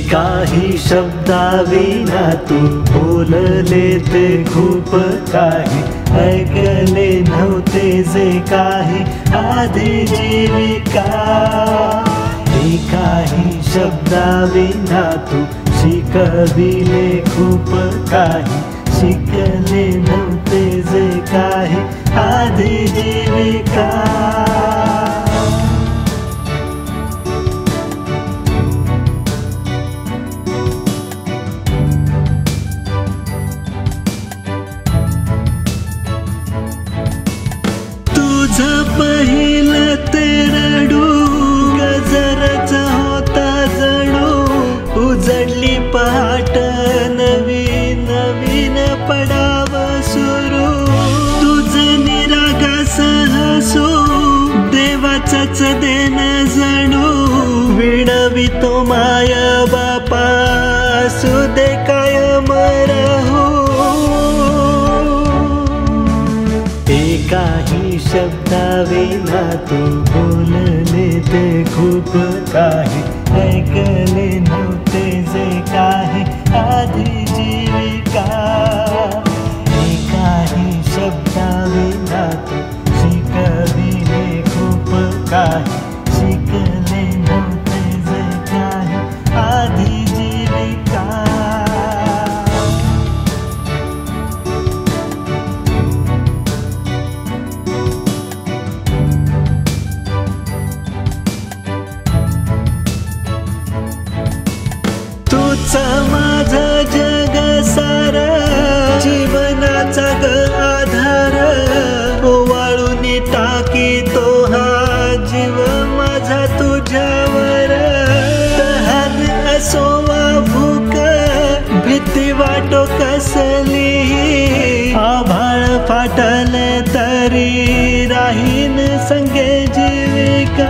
काही शब्दाविना तू बोलले ते खूप काही, ऐकले नव्हते जे काही आधी जीविका। काही शब्दाविना तू शिकविले खूप काही, शिकले नव्हते जे काही आधी जीविका। पहिलं ते रडू गजरच होता जणू, उजडली पहाट नवीन नवीन पडाव सुरू। तुझं निरागस हसू देवाचंच देण जणू, विणवितो माय बापा असू दे कायम राहू। काही शब्दाविना तू बोलले ते खूप काही, ऐकले नव्हते जे काही आधी जीविका। काही शब्दाविना तू शिकविले खूप काही, शिकले नव्हते जे काही आधी जीविका। माझं जग सार जीवनाचा ग आधार, ओवाळून टाकीतो हा जीव माझा तुझ्यावर। तहान असो वा भूक भीती वाटो कसली, आभाळ फाटले तरी राहीन संगे जीविका।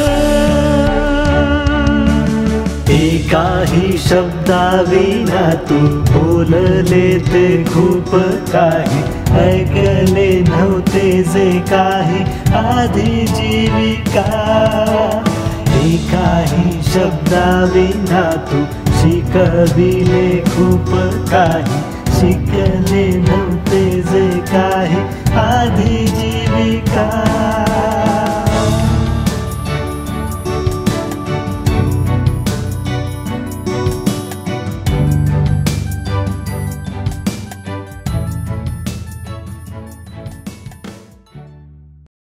काही शब्दाविना तू बोलले ते खूप काही, ऐकले नव्हते जे काही आधी जीविका। काही शब्दाविना तू शिकविले खूप काही, शिकले नव्हते जे काही आधी